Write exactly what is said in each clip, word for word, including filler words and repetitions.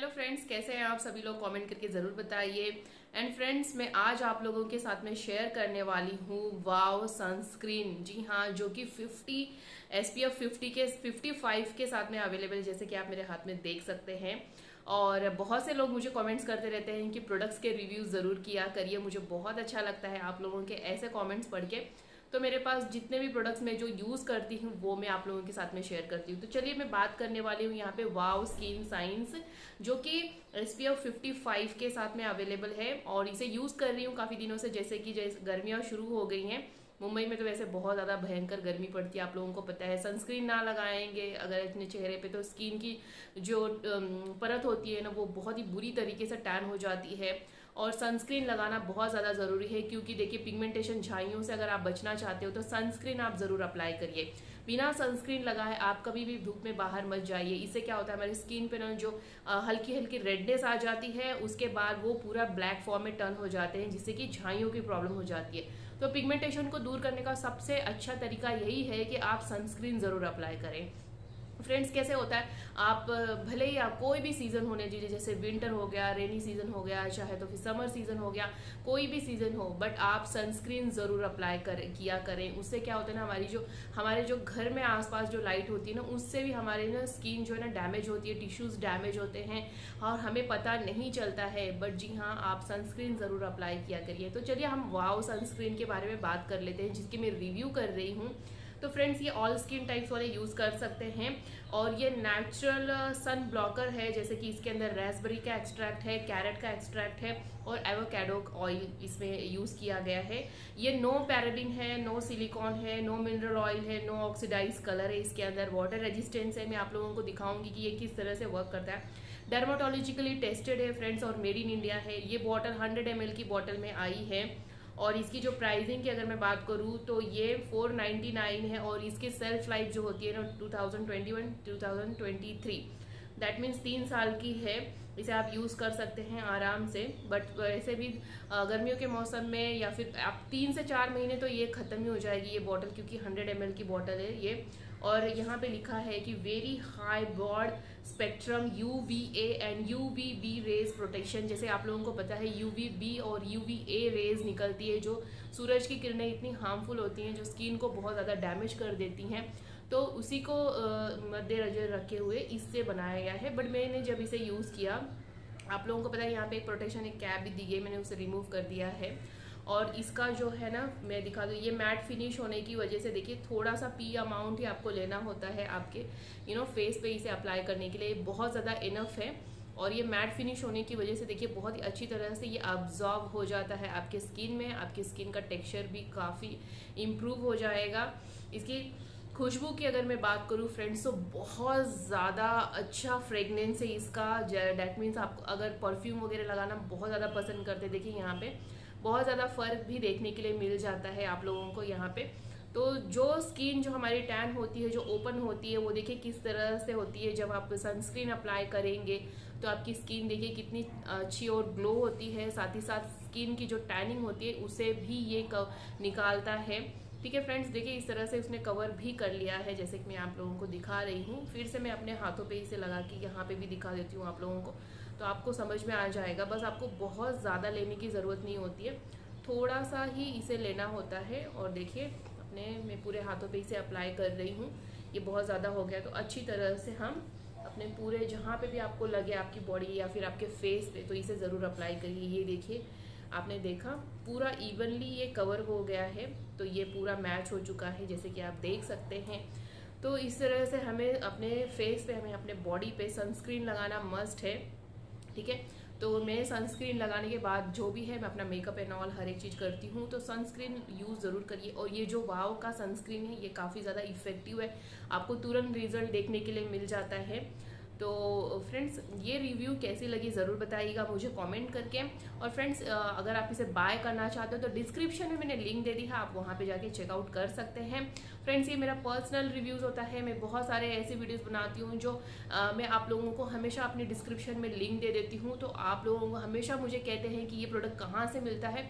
Hello friends, कैसे हैं आप सभी लोग? कमेंट करके ज़रूर बताइए। एंड फ्रेंड्स, मैं आज आप लोगों के साथ में शेयर करने वाली हूँ वाव सनस्क्रीन। जी हाँ, जो कि पचास एस पी एफ फिफ्टी के पचपन के साथ में अवेलेबल, जैसे कि आप मेरे हाथ में देख सकते हैं। और बहुत से लोग मुझे कमेंट्स करते रहते हैं कि प्रोडक्ट्स के रिव्यू ज़रूर किया करिए। मुझे बहुत अच्छा लगता है आप लोगों के ऐसे कमेंट्स पढ़ के। तो मेरे पास जितने भी प्रोडक्ट्स मैं जो यूज़ करती हूँ वो मैं आप लोगों के साथ में शेयर करती हूँ। तो चलिए मैं बात करने वाली हूँ यहाँ पे वाव स्किन साइंस, जो कि S P F fifty five के साथ में अवेलेबल है। और इसे यूज़ कर रही हूँ काफ़ी दिनों से, जैसे कि जैसे गर्मियाँ शुरू हो गई हैं। मुंबई में तो वैसे बहुत ज़्यादा भयंकर गर्मी पड़ती है, आप लोगों को पता है। सनस्क्रीन ना लगाएंगे अगर अपने चेहरे पे तो स्किन की जो परत होती है ना, वो बहुत ही बुरी तरीके से टैन हो जाती है। और सनस्क्रीन लगाना बहुत ज़्यादा ज़रूरी है, क्योंकि देखिए पिगमेंटेशन झाइयों से अगर आप बचना चाहते हो तो सनस्क्रीन आप ज़रूर अप्लाई करिए। बिना सनस्क्रीन लगाए आप कभी भी धूप में बाहर मत जाइए। इससे क्या होता है, हमारी स्किन पे ना जो हल्की हल्की रेडनेस आ जाती है, उसके बाद वो पूरा ब्लैक फॉर्म में टर्न हो जाते हैं, जिससे कि झाइयों की प्रॉब्लम हो जाती है। तो पिगमेंटेशन को दूर करने का सबसे अच्छा तरीका यही है कि आप सनस्क्रीन ज़रूर अप्लाई करें। फ्रेंड्स, कैसे होता है, आप भले ही आप कोई भी सीज़न होने दीजिए, जैसे विंटर हो गया, रेनी सीज़न हो गया, चाहे तो फिर समर सीज़न हो गया, कोई भी सीज़न हो, बट आप सनस्क्रीन ज़रूर अप्लाई करें किया करें। उससे क्या होता है ना, हमारी जो हमारे जो घर में आसपास जो लाइट होती है ना, उससे भी हमारे ना स्किन जो है ना डैमेज होती है, टिश्यूज़ डैमेज होते हैं और हमें पता नहीं चलता है। बट जी हाँ, आप सनस्क्रीन ज़रूर अप्लाई किया करिए। तो चलिए हम वाव सनस्क्रीन के बारे में बात कर लेते हैं, जिसकी मैं रिव्यू कर रही हूँ। तो फ्रेंड्स, ये ऑल स्किन टाइप्स वाले यूज़ कर सकते हैं और ये नेचुरल सन ब्लॉकर है। जैसे कि इसके अंदर रेसबेरी का एक्सट्रैक्ट है, कैरेट का एक्सट्रैक्ट है और एवोकाडो ऑयल इसमें यूज़ किया गया है। ये नो पैराबिन है, नो सिलिकॉन है, नो मिनरल ऑयल है, नो ऑक्सीडाइज कलर है इसके अंदर। वाटर रेजिस्टेंस है। मैं आप लोगों को दिखाऊंगी कि ये किस तरह से वर्क करता है। डर्माटोलॉजिकली टेस्टेड है फ्रेंड्स और मेड इन इंडिया है। ये बॉटल हंड्रेड एम एल की बॉटल में आई है और इसकी जो प्राइसिंग की अगर मैं बात करूँ तो ये फोर नाइन्टी नाइन है और इसकी सेल्फ लाइफ जो होती है ना two thousand twenty one two thousand twenty three, that means तीन साल की है। इसे आप यूज़ कर सकते हैं आराम से। बट वैसे भी गर्मियों के मौसम में या फिर आप तीन से चार महीने तो ये ख़त्म ही हो जाएगी ये बॉटल, क्योंकि हंड्रेड एम एल की बॉटल है ये। और यहाँ पे लिखा है कि very high broad spectrum U V A and U V B rays protection. जैसे आप लोगों को पता है यू वी बी और यू वी ए रेज निकलती है, जो सूरज की किरणें इतनी हार्मफुल होती हैं, जो स्किन को बहुत ज़्यादा डैमेज कर देती हैं। तो उसी को मद्देनजर रखे हुए इससे बनाया गया है। बट मैंने जब इसे यूज़ किया, आप लोगों को पता है यहाँ पे एक प्रोटेक्शन एक कैप भी दी गई, मैंने उसे रिमूव कर दिया है। और इसका जो है ना, मैं दिखा दूँ, ये मैट फिनिश होने की वजह से देखिए थोड़ा सा पी अमाउंट ही आपको लेना होता है आपके यू नो फेस पे इसे अप्लाई करने के लिए, बहुत ज़्यादा इनफ है। और ये मैट फिनिश होने की वजह से देखिए बहुत ही अच्छी तरह से ये अब्जॉर्ब हो जाता है आपके स्किन में। आपकी स्किन का टेक्सचर भी काफ़ी इम्प्रूव हो जाएगा। इसकी खुशबू की अगर मैं बात करूँ फ्रेंड्स, तो बहुत ज़्यादा अच्छा फ्रेगनेंस है इसका। डैट मीन्स आप अगर परफ्यूम वगैरह लगाना बहुत ज़्यादा पसंद करते, देखिए यहाँ पे बहुत ज़्यादा फ़र्क भी देखने के लिए मिल जाता है आप लोगों को यहाँ पे। तो जो स्किन जो हमारी टैन होती है, जो ओपन होती है, वो देखिए किस तरह से होती है। जब आप सनस्क्रीन अप्लाई करेंगे तो आपकी स्किन देखिए कितनी अच्छी और ग्लो होती है। साथ ही साथ स्किन की जो टैनिंग होती है उसे भी ये निकालता है। ठीक है फ्रेंड्स, देखिए इस तरह से उसने कवर भी कर लिया है, जैसे कि मैं आप लोगों को दिखा रही हूँ। फिर से मैं अपने हाथों पे इसे लगा के यहाँ पे भी दिखा देती हूँ आप लोगों को, तो आपको समझ में आ जाएगा। बस आपको बहुत ज़्यादा लेने की ज़रूरत नहीं होती है, थोड़ा सा ही इसे लेना होता है। और देखिए अपने मैं पूरे हाथों पे इसे अप्लाई कर रही हूँ। ये बहुत ज़्यादा हो गया तो अच्छी तरह से हम अपने पूरे जहाँ पे भी आपको लगे आपकी बॉडी या फिर आपके फेस पे, तो इसे ज़रूर अप्लाई करिए। ये देखिए आपने देखा पूरा इवनली ये कवर हो गया है, तो ये पूरा मैच हो चुका है जैसे कि आप देख सकते हैं। तो इस तरह से हमें अपने फेस पे, हमें अपने बॉडी पे सनस्क्रीन लगाना मस्ट है। ठीक है, तो मैं सनस्क्रीन लगाने के बाद जो भी है मैं अपना मेकअप एंड ऑल हर एक चीज़ करती हूँ। तो सनस्क्रीन यूज़ ज़रूर करिए। और ये जो वाव का सनस्क्रीन है ये काफ़ी ज़्यादा इफेक्टिव है, आपको तुरंत रिजल्ट देखने के लिए मिल जाता है। तो फ्रेंड्स, ये रिव्यू कैसी लगी ज़रूर बताइएगा मुझे कमेंट करके। और फ्रेंड्स, अगर आप इसे बाय करना चाहते हो तो डिस्क्रिप्शन में मैंने लिंक दे दी है, आप वहाँ पे जाके चेकआउट कर सकते हैं। फ्रेंड्स, ये मेरा पर्सनल रिव्यूज़ होता है। मैं बहुत सारे ऐसे वीडियोस बनाती हूँ जो आ, मैं आप लोगों को हमेशा अपनी डिस्क्रिप्शन में लिंक दे देती हूँ। तो आप लोगों को हमेशा मुझे कहते हैं कि ये प्रोडक्ट कहाँ से मिलता है,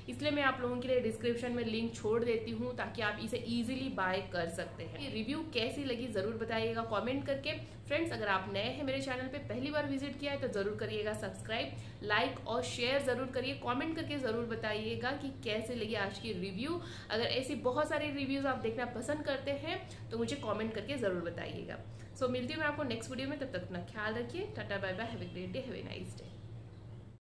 इसलिए मैं आप लोगों के लिए डिस्क्रिप्शन में लिंक छोड़ देती हूँ ताकि आप इसे इजीली बाय कर सकते हैं। ये रिव्यू कैसी लगी जरूर बताइएगा कमेंट करके। फ्रेंड्स, अगर आप नए हैं मेरे चैनल पे, पहली बार विजिट किया है तो जरूर करिएगा सब्सक्राइब, लाइक और शेयर जरूर करिए। कमेंट करके जरूर बताइएगा कि कैसे लगी आज की रिव्यू। अगर ऐसी बहुत सारे रिव्यूज आप देखना पसंद करते हैं तो मुझे कमेंट करके जरूर बताइएगा। सो so, मिलती हूँ मैं आपको नेक्स्ट वीडियो में, तब तक अपना ख्याल रखिए। Tata bye bye, have a great day, have a nice day.